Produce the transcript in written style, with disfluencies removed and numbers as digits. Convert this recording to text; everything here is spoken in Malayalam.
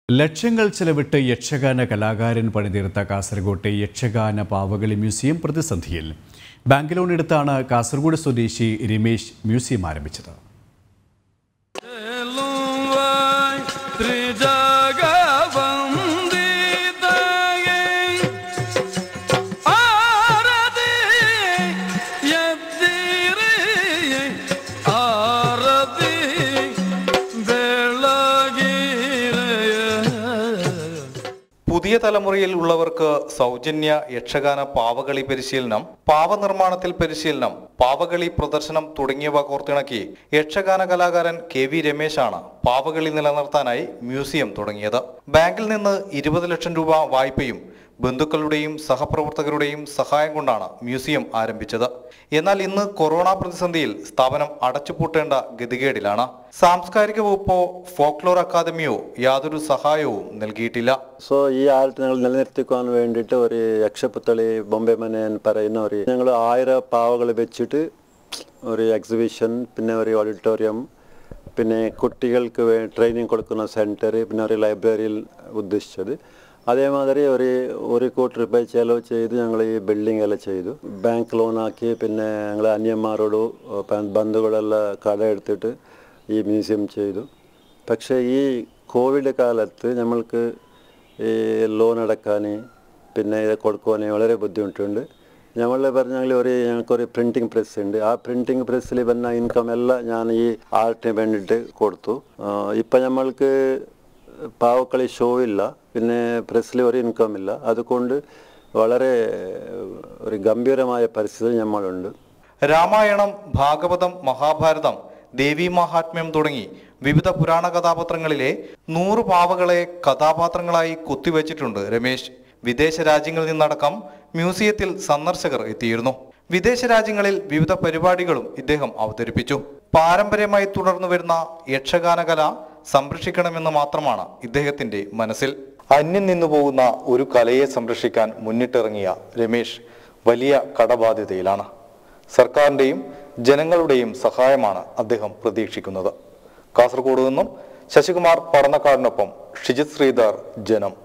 ലക്ഷങ്ങൾ ചെലവിട്ട് യക്ഷഗാന കലാകാരൻ പണിതീർത്ത കാസർഗോട്ടെ യക്ഷഗാന പാവകളി മ്യൂസിയം പ്രതിസന്ധിയിൽ. ബാങ്ക് ലോൺ എടുത്താണ് കാസർഗോഡ് സ്വദേശി രമേശ് മ്യൂസിയം ആരംഭിച്ചത്. പുതിയ തലമുറയിൽ ഉള്ളവർക്ക് സൗജന്യ യക്ഷഗാന പാവകളി പരിശീലനം, പാവനിർമ്മാണത്തിൽ പരിശീലനം, പാവകളി പ്രദർശനം തുടങ്ങിയവ കോർത്തിണക്കി യക്ഷഗാന കലാകാരൻ കെ.വി. രമേശാണ് പാവകളി നിലനിർത്താനായി മ്യൂസിയം തുടങ്ങിയത്. ബാങ്കിൽ നിന്ന് 20 ലക്ഷം രൂപ വായ്പയും ബന്ധുക്കളുടെയും സഹപ്രവർത്തകരുടെയും സഹായം കൊണ്ടാണ് മ്യൂസിയം ആരംഭിച്ചത്. എന്നാൽ ഇന്ന് കൊറോണ പ്രതിസന്ധിയിൽ സ്ഥാപനം അടച്ചുപൂട്ടേണ്ട ഗതികേടിലാണ്. സാംസ്കാരിക വകുപ്പോ ഫോക്ലോർ അക്കാദമിയോ യാതൊരു സഹായവും നൽകിയിട്ടില്ല. ഈ ആർട്ട് ഞങ്ങൾ നിലനിർത്തിക്കാൻ വേണ്ടിയിട്ട് ഒരു യക്ഷപുത്തളി ബോംബെ മന എന്ന് പറയുന്ന ഞങ്ങൾ 1000 പാവകൾ വെച്ചിട്ട് ഒരു എക്സിബിഷൻ, പിന്നെ ഒരു ഓഡിറ്റോറിയം, പിന്നെ കുട്ടികൾക്ക് ട്രെയിനിങ് കൊടുക്കുന്ന സെൻറ്റർ, പിന്നെ ഒരു ലൈബ്രറിയിൽ ഉദ്ദേശിച്ചത്. അതേമാതിരി ഒരു കോടി രൂപ ചെലവ് ചെയ്ത് ഞങ്ങൾ ഈ ബിൽഡിംഗ് എല്ലാം ചെയ്തു. ബാങ്ക് ലോണാക്കി, പിന്നെ ഞങ്ങൾ അന്യന്മാരോട് ബന്ധുക്കളെല്ലാം കട എടുത്തിട്ട് ഈ മ്യൂസിയം ചെയ്തു. പക്ഷേ ഈ കോവിഡ് കാലത്ത് നമ്മൾക്ക് ഈ ലോൺ അടക്കാൻ, പിന്നെ ഇത് കൊടുക്കുവാൻ വളരെ ബുദ്ധിമുട്ടുണ്ട്. നമ്മൾ പറഞ്ഞാൽ ഞങ്ങൾക്കൊരു പ്രിൻറ്റിങ് പ്രസ് ഉണ്ട്. ആ പ്രിൻറ്റിങ് പ്രസ്സിൽ വന്ന ഇൻകം എല്ലാം ഞാൻ ഈ ആർട്ടിന് വേണ്ടിയിട്ട് കൊടുത്തു. ഇപ്പം നമ്മൾക്ക് പാവക്കളി ഷോ ഇല്ല, പിന്നെ പ്രസ്സിൽ ഒരു ഇൻകം ഇല്ല. അതുകൊണ്ട് വളരെ ഒരു ഗംഭീരമായ പരിസ്ഥിതി നമ്മളുണ്ട്. രാമായണം, ഭാഗവതം, മഹാഭാരതം, ദേവീ മഹാത്മ്യം തുടങ്ങി വിവിധ പുരാണ കഥാപാത്രങ്ങളിലെ 100 പാവകളെ കഥാപാത്രങ്ങളായി കുത്തിവെച്ചിട്ടുണ്ട് രമേശ്. വിദേശ രാജ്യങ്ങളിൽ നിന്നടക്കം മ്യൂസിയത്തിൽ സന്ദർശകർ എത്തിയിരുന്നു. വിദേശ രാജ്യങ്ങളിൽ വിവിധ പരിപാടികളും ഇദ്ദേഹം അവതരിപ്പിച്ചു. പാരമ്പര്യമായി തുടർന്നു വരുന്ന യക്ഷഗാന കല സംരക്ഷിക്കണമെന്ന് മാത്രമാണ് ഇദ്ദേഹത്തിന്റെ മനസ്സിൽ. അന്യം നിന്നു പോകുന്ന ഒരു കലയെ സംരക്ഷിക്കാൻ മുന്നിട്ടിറങ്ങിയ രമേശ് വലിയ കടബാധ്യതയിലാണ്. സർക്കാരിന്റെയും ജനങ്ങളുടെയും സഹായമാണ് അദ്ദേഹം പ്രതീക്ഷിക്കുന്നത്. കാസർഗോഡ് നിന്നും ശശികുമാർ പടന്നക്കാടിനൊപ്പം ഷിജിത് ശ്രീധർ, ജനം.